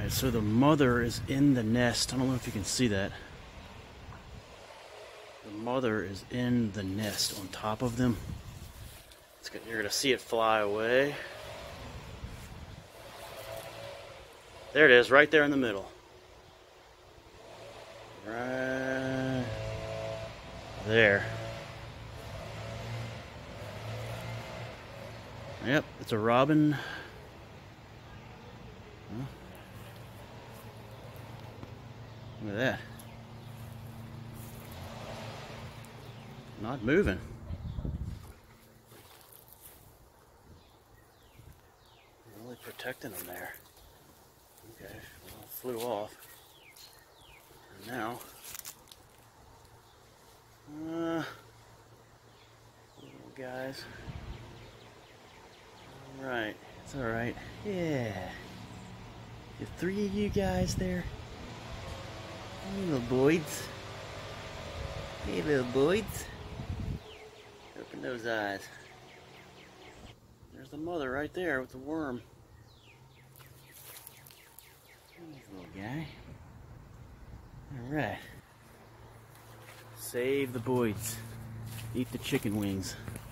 Alright, so the mother is in the nest. I don't know if you can see that. The mother is in the nest on top of them. You're going to see it fly away. There it is, right there in the middle. Right there. Yep, it's a robin. Huh? Look at that. Not moving. Really protecting them there. Okay, well, it flew off. And now, little guys. Alright, it's alright. Yeah. The three of you guys there. Hey, little boys. Hey, little boys. Open those eyes. There's the mother right there with the worm. Nice little guy. Alright. Save the boys. Eat the chicken wings.